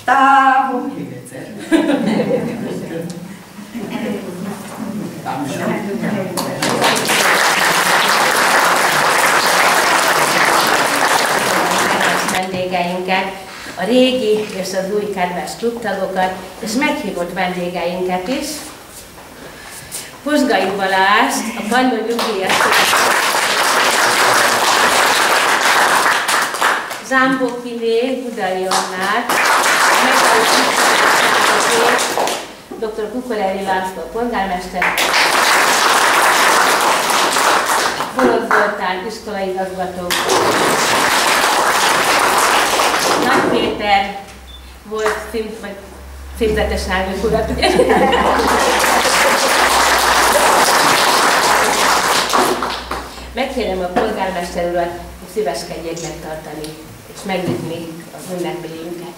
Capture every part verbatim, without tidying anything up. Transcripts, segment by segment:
Távol, még egyszer. Vendégeinket, a régi és az új kedves klubtagokat, és meghívott vendégeinket is. Huzsgai Balást, a Palló nyugdíjas Zámbó Kiné, Budai Annát, doktor Kukorelli László polgármester, Holod Zoltán iskolaigazgató, Nagy Péter volt cím, vagy címzetes elnök urat, ugye? Megkérem a polgármester urat, hogy szíveskedjék megtartani és megnyitni az ünnepélyünket.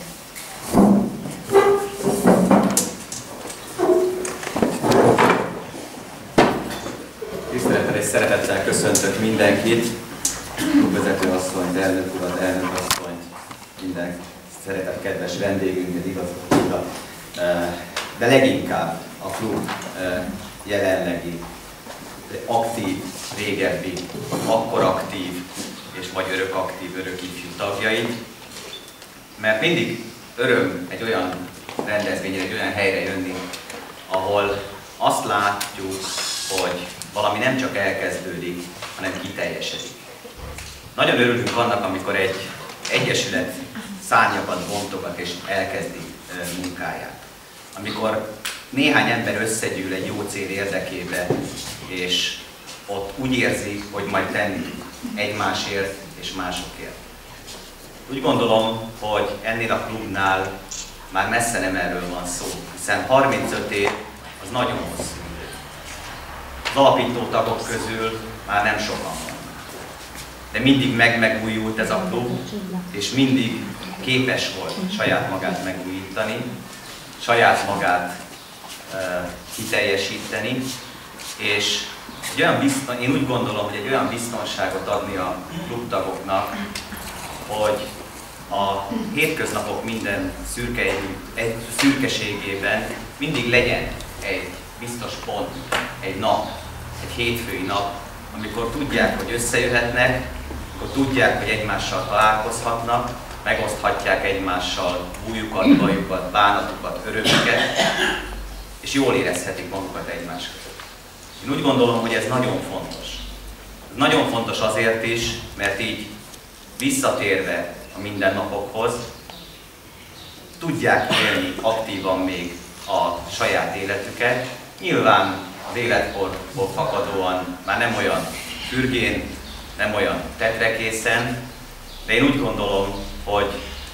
Tisztelettel és szeretettel köszöntök mindenkit, klubvezető asszonyt, elnök urat, elnök asszonyt, minden szeretett kedves vendégünket, igazgató urat, de leginkább a klub jelenlegi, aktív, régebbi, akkor aktív, és vagy örök aktív, örök ifjú tagjait, mert mindig öröm egy olyan rendezvényre, egy olyan helyre jönni, ahol azt látjuk, hogy valami nem csak elkezdődik, hanem kiteljesedik. Nagyon örülünk annak, amikor egy egyesület szárnyakat bontogat és elkezdi munkáját. Amikor néhány ember összegyűl egy jó cél érdekébe, és ott úgy érzi, hogy majd tenni egymásért és másokért. Úgy gondolom, hogy ennél a klubnál már messze nem erről van szó, hiszen harmincöt év az nagyon hosszú idő. Az alapító tagok közül már nem sokan vannak. De mindig meg-megújult ez a klub, és mindig képes volt saját magát megújítani, saját magát uh, kiteljesíteni, és egy olyan bizton, én úgy gondolom, hogy egy olyan biztonságot adni a klubtagoknak, hogy a hétköznapok minden szürke, egy szürkeségében mindig legyen egy biztos pont, egy nap, egy hétfői nap, amikor tudják, hogy összejöhetnek, akkor tudják, hogy egymással találkozhatnak, megoszthatják egymással bújukat, bajukat, bánatukat, örömüket, és jól érezhetik magukat egymás között. Én úgy gondolom, hogy ez nagyon fontos. Ez nagyon fontos azért is, mert így visszatérve a mindennapokhoz, tudják élni aktívan még a saját életüket. Nyilván az életkorból fakadóan már nem olyan fürgén, nem olyan tetrekészen, de én úgy gondolom, hogy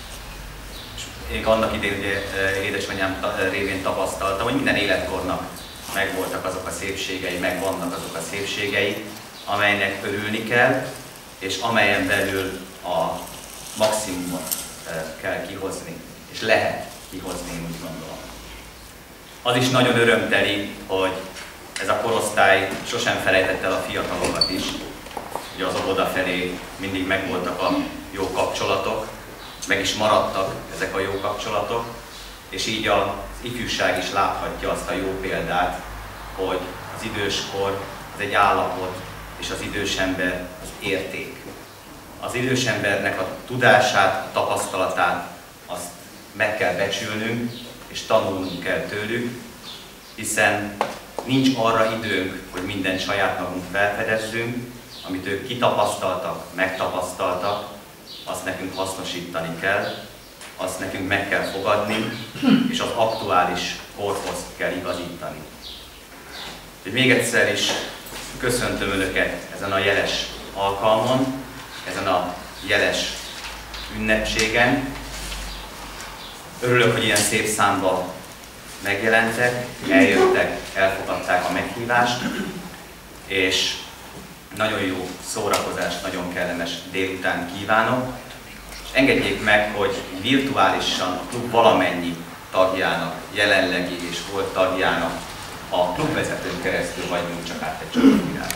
én annak idején ugye édesanyám révén tapasztaltam, hogy minden életkornak megvoltak azok a szépségei, meg vannak azok a szépségei, amelynek örülni kell, és amelyen belül a maximumot kell kihozni, és lehet kihozni, én úgy gondolom. Az is nagyon örömteli, hogy ez a korosztály sosem felejtett el a fiatalokat is. Ugye az óvoda felé mindig megvoltak a jó kapcsolatok, meg is maradtak ezek a jó kapcsolatok, és így az ifjúság is láthatja azt a jó példát, hogy az időskor az egy állapot, és az idős ember az érték. Az idős embernek a tudását, a tapasztalatát azt meg kell becsülnünk, és tanulnunk kell tőlük, hiszen nincs arra időnk, hogy mindent saját magunk felfedezzünk, amit ők kitapasztaltak, megtapasztaltak, azt nekünk hasznosítani kell, azt nekünk meg kell fogadni, és az aktuális korhoz kell igazítani. Úgyhogy még egyszer is köszöntöm Önöket ezen a jeles alkalmon, ezen a jeles ünnepségen. Örülök, hogy ilyen szép számban megjelentek, eljöttek, elfogadták a meghívást, és nagyon jó szórakozást, nagyon kellemes délután kívánok. Engedjék meg, hogy virtuálisan a klub valamennyi tagjának, jelenlegi és volt tagjának a klubvezetőn keresztül vagyunk csak át egy csoportvirágot.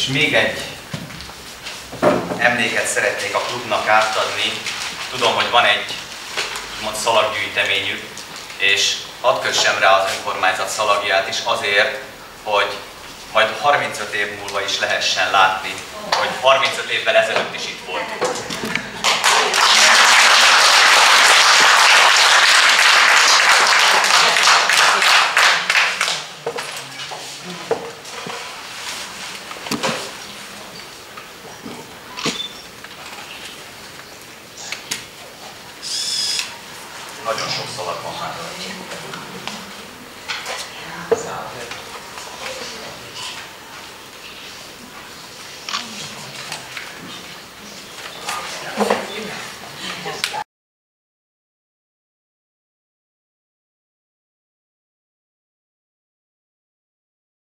még egy emléket szeretnék a klubnak átadni. Tudom, hogy van egy mond szalaggyűjteményük, és hadd kössem rá az önkormányzat szalagját is azért, hogy majd harmincöt év múlva is lehessen látni, hogy harmincöt évvel ezelőtt is itt volt. Nagyon sok szalag van már.